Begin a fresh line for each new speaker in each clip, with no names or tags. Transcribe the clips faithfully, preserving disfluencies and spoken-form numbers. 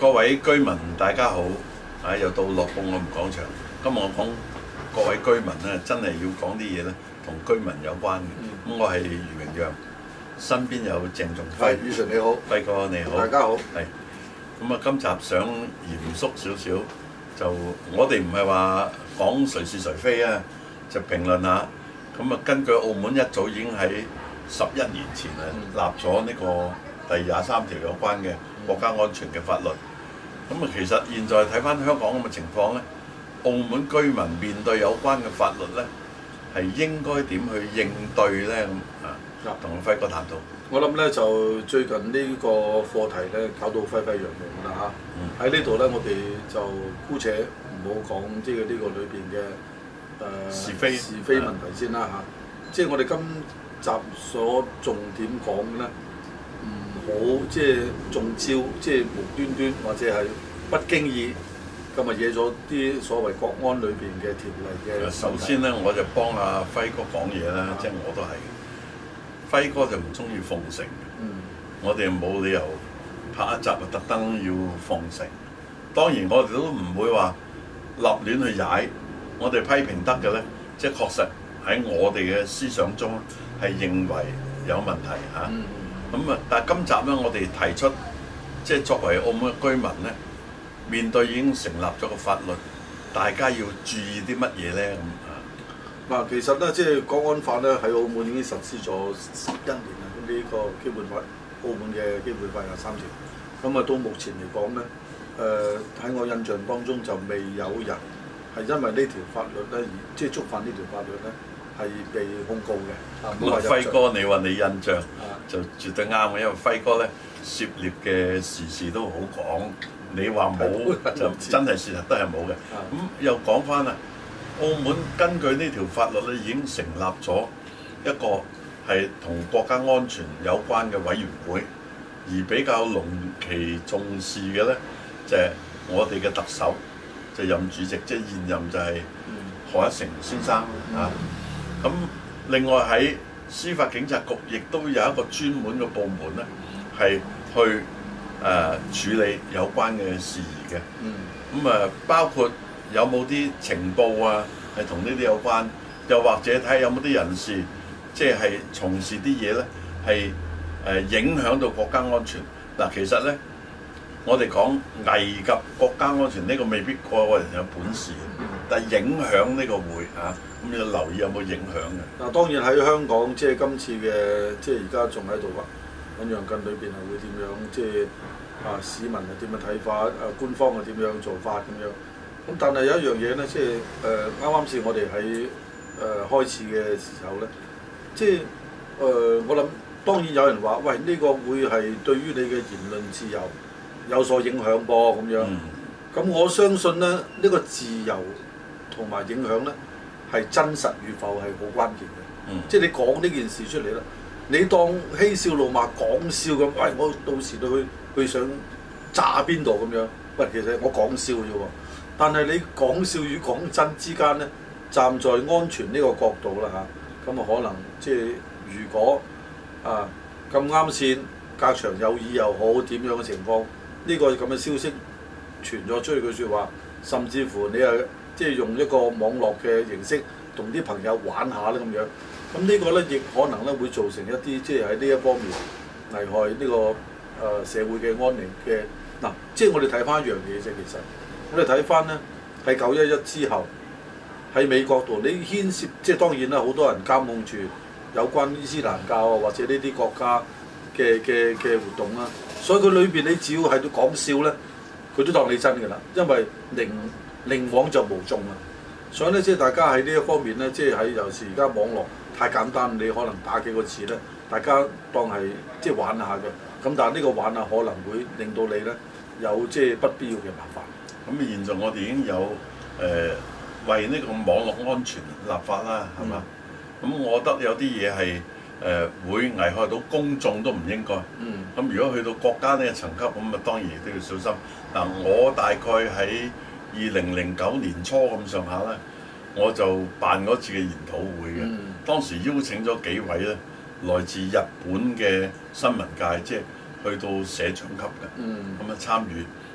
各位居民大家好，啊又到樂報我們講場。今日我講各位居民咧，真係要講啲嘢咧，同居民有關嘅。咁、嗯、我係余榮陽，身邊有鄭仲輝。
宇純你好，
輝哥你好，
大家好。
係咁啊！今集想嚴肅少少，就我哋唔係話講誰是誰非啊，就評論下。咁啊，根據澳門一早已經喺十一年前啊立咗呢個第廿三條有關嘅國家安全嘅法律。咁啊，其實現在睇翻香港咁嘅情況咧，澳門居民面對有關嘅法律咧，係應該點去應對咧？咁啊，同輝哥談到。
我諗咧就最近呢個課題咧搞到沸沸揚揚啦嚇。喺、嗯、呢度咧，我哋就姑且唔好講即係呢個裏邊嘅誒是非是非問題先啦嚇。嗯、即係我哋今集所重點講嘅咧，唔好即係中招，即係無端端或者係不經意咁啊惹咗啲所謂國安裏邊嘅條例嘅。
首先咧，我就幫阿輝哥講嘢啦，即係、嗯、我都係。輝哥就唔中意奉承，嗯、我哋冇理由拍一集啊，特登要奉承。當然我哋都唔會話立亂去踩，我哋批評得嘅咧，即係確實喺我哋嘅思想中係認為有問題嚇。咁啊、嗯嗯，但係今集咧，我哋提出即係作為澳門嘅居民咧，面對已經成立咗個法律，大家要注意啲乜嘢咧？咁
嗱，其實咧，即係國安法咧喺澳門已經實施咗十一年啦。咁呢個基本法，澳門嘅基本法有三條。咁啊，到目前嚟講咧，誒、呃、喺我印象當中就未有人係因為呢條法律咧而即係觸犯呢條法律咧係被控告嘅。
咁啊，輝哥，你話你印象、啊、就絕對啱嘅，因為輝哥咧涉獵嘅時事都好廣。你話冇就真係事實都係冇嘅。咁、啊、又講翻啦。澳門根據呢條法律咧，已經成立咗一個係同國家安全有關嘅委員會，而比較隆其重視嘅咧，就係、是、我哋嘅特首就任主席，即係現任就係賀一誠先生啊。咁另外喺司法警察局亦都有一個專門嘅部門咧，係去誒、呃、處理有關嘅事宜嘅。咁啊，包括有冇啲情報啊，係同呢啲有關？又或者睇下有冇啲人士，即係從事啲嘢咧，係誒影響到國家安全。嗱，其實咧，我哋講危及國家安全呢個未必個個人有本事，但係影響呢個會嚇，咁你要留意有冇影響嘅。
嗱，當然喺香港，即係今次嘅，即係而家仲喺度啊，醞釀緊裏邊係會點樣？即係啊，市民係點樣睇法？啊，官方係點樣做法咁樣？咁但係有一樣嘢咧，即係誒啱啱先我哋喺誒開始嘅時候咧，即係誒、呃、我諗當然有人話，喂呢、這個會係對於你嘅言論自由有所影響噃咁樣。咁、嗯、我相信咧，呢、這個自由同埋影響咧係真實與否係好關鍵嘅。嗯、即係你講呢件事出嚟啦，你當嬉笑怒罵講笑咁，喂我到時都去去想炸邊度咁樣？喂，其實我講笑啫喎。但係你講笑與講真之間咧，站在安全呢個角度啦嚇，咁啊可能即係如果啊咁啱先隔牆有耳又好點樣嘅情況，呢、呢個咁嘅消息傳咗出去嘅説話，甚至乎你係即係用一個網絡嘅形式同啲朋友玩下咧咁樣，咁呢個咧亦可能咧會造成一啲即係喺呢一方面危害呢、呢個誒、呃、社會嘅安寧嘅嗱，即係我哋睇翻一樣嘢啫，其實。我哋睇翻咧，喺九一一之後，喺美國度，你牽涉即係當然啦，好多人監控住有關伊斯蘭教啊，或者呢啲國家嘅嘅嘅活動啦。所以佢裏邊你只要喺度講笑咧，佢都當你真㗎啦，因為寧寧枉就無縱啊。所以咧，即係大家喺呢一方面咧，即係喺尤其是而家網絡太簡單，你可能打幾個字咧，大家當係即係玩下嘅。咁但係呢個玩下可能會令到你咧有即係不必要嘅麻煩。
咁現在我哋已經有誒、呃、為呢個網絡安全立法啦，係嘛？咁、嗯、我覺得有啲嘢係誒會危害到公眾都唔應該。咁、嗯、如果去到國家呢個層級，咁啊當然亦都要小心。嗱，我大概喺二零零九年初咁上下咧，我就辦嗰次嘅研討會嘅。嗯、當時邀請咗幾位咧來自日本嘅新聞界，即係去到社長級嘅，咁啊、嗯、參與。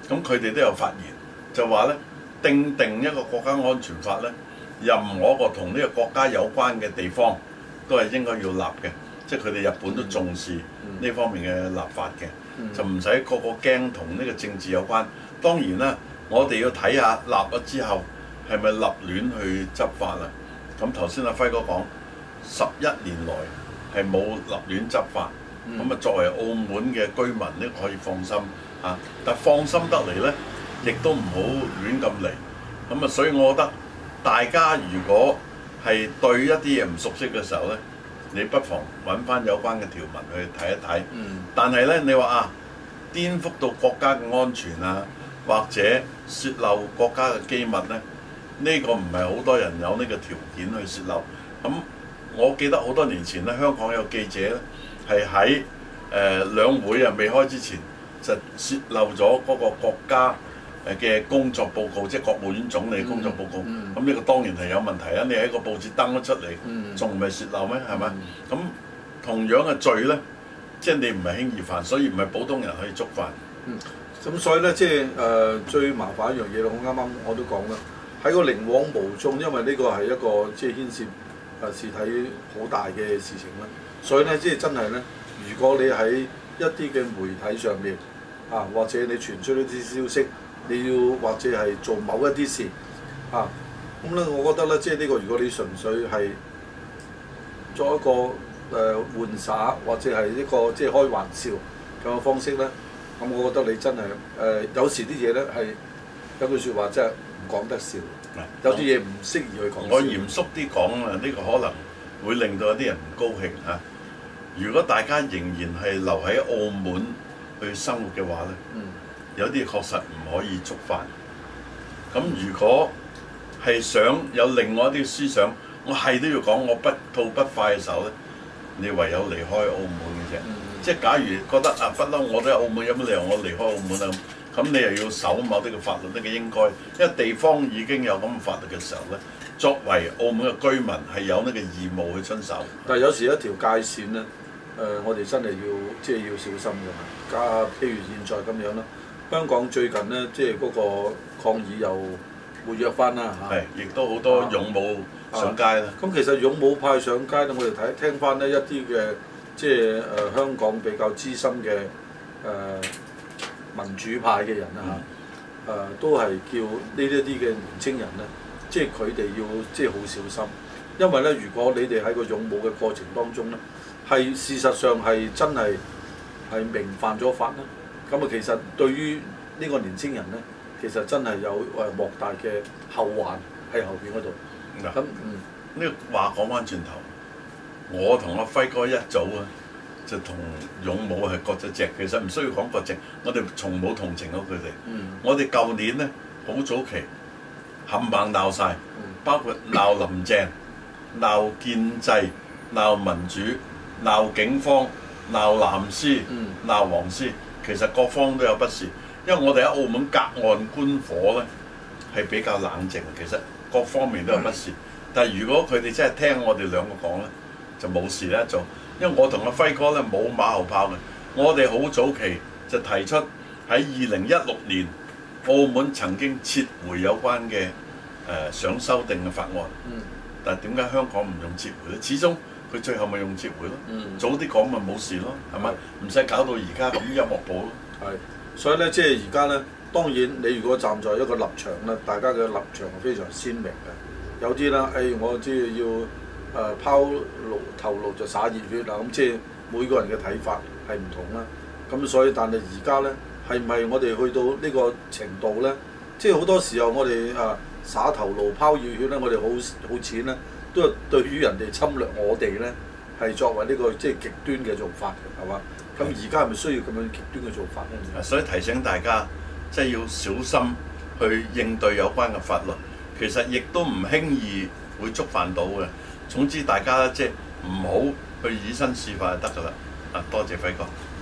咁佢哋都有發言，就話咧定定一個國家安全法咧，任何一個同呢個國家有關嘅地方都係應該要立嘅，即係佢哋日本都重視呢方面嘅立法嘅，嗯、就唔使個個驚同呢個政治有關。當然啦，我哋要睇下立咗之後係咪立亂去執法啊？咁頭先阿輝哥講十一年來係冇立亂執法，咁啊、嗯、作為澳門嘅居民咧可以放心啊，但放心得嚟咧，亦都唔好亂咁嚟。咁啊，所以我覺得大家如果係對一啲嘢唔熟悉嘅時候咧，你不妨揾翻有關嘅條文去睇一睇。嗯、但係咧，你話啊，顛覆到國家嘅安全啊，或者洩漏國家嘅機密咧，呢、這個唔係好多人有呢個條件去洩漏。咁我記得好多年前咧，香港有記者咧係喺誒兩會啊未開之前就洩漏咗嗰個國家誒嘅工作報告，即係國務院總理工作報告。咁呢、嗯嗯、個當然係有問題啊！你喺個報紙登咗出嚟，仲唔係洩漏咩？係咪？咁、嗯、同樣嘅罪咧，即係你唔係輕易犯，所以唔係普通人可以觸犯。
嗯，咁所以咧，即係誒最麻煩一樣嘢咯。我啱啱我都講啦，喺個寧枉毋縱，因為呢個係一個即係牽涉誒事體好大嘅事情啦。所以咧，即係真係咧，如果你喺一啲嘅媒體上面啊，或者你傳出一啲消息，你要或者係做某一啲事啊，咁咧，我覺得咧，即係呢個如果你純粹係作一個誒、呃、玩耍，或者係一個即係開玩笑咁嘅方式咧，咁我覺得你真係誒、呃、有時啲嘢咧係有句説話真係唔講得笑，有啲嘢唔適宜去講。我
嚴肅啲講啊，呢、這個可能會令到有啲人唔高興啊。如果大家仍然係留喺澳門去生活嘅話咧，嗯、有啲確實唔可以觸犯。咁如果係想有另外一啲思想，我係都要講我不吐不快嘅時候咧，你唯有離開澳門嘅啫。嗯、即係假如覺得啊不嬲，我都喺澳門，有乜理由我離開澳門啊？咁你又要守某啲嘅法律，呢個應該，因為地方已經有咁嘅法律嘅時候咧，作為澳門嘅居民係有呢個義務去遵守。
但係有時一條界線咧。誒、呃，我哋真係要即係要小心㗎嘛。加譬如現在咁樣啦，香港最近咧，即係嗰個抗議又活躍翻啦嚇。係，亦都好多勇武上街啦。咁、啊啊、其實勇武派上街咧，我哋睇聽翻呢一啲嘅即係誒、呃、香港比較資深嘅誒、呃、民主派嘅人啦嚇，誒、嗯呃、都係叫呢一啲嘅年青人咧，即係佢哋要即係好小心，因為咧，如果你哋喺個勇武嘅過程當中咧，係事實上係真係係明犯咗法啦。咁啊，其實對於呢個年青人咧，其實真係有誒莫大嘅後患喺後邊嗰度。咁嗯，
呢個話講翻轉頭，我同阿輝哥一組啊，就同勇武係割咗席。其實唔需要講割席，我哋從冇同情過佢哋。嗯、我哋舊年咧好早期冚唪唥鬧晒，包括鬧林鄭、鬧建制、鬧民主。鬧警方、鬧藍絲、鬧黃絲，其實各方都有不是，因為我哋喺澳門隔岸觀火咧，係比較冷靜。其實各方面都有不是，但係如果佢哋真係聽我哋兩個講咧，就冇事咧做。因為我同阿輝哥咧冇馬後炮嘅，我哋好早期就提出喺二零一六年澳門曾經撤回有關嘅誒、呃、想修訂嘅法案，但係點解香港唔用撤回咧？始終佢最後咪用撤回咯，嗯、早啲講咪冇事咯，係咪？唔使搞到而家咁一鑊泡咯。
係，所以咧，即係而家咧，當然你如果站在一個立場咧，大家嘅立場係非常鮮明嘅。有啲啦，誒、哎，我即係要誒、呃、拋爐頭顱就灑熱血啦，咁即係每個人嘅睇法係唔同啦。咁所以，但係而家咧，係唔係我哋去到呢個程度咧？即係好多時候我哋啊灑頭顱拋熱血咧，我哋好好淺咧。都係對於人哋侵略我哋咧，係作為呢、這個即係極端嘅做法嘅，係嘛？咁而家係咪需要咁樣極端嘅做法咧？
所以提醒大家，即係要小心去應對有關嘅法律。其實亦都唔輕易會觸犯到嘅。總之大家即係唔好去以身試法就得㗎啦。啊，多謝輝哥。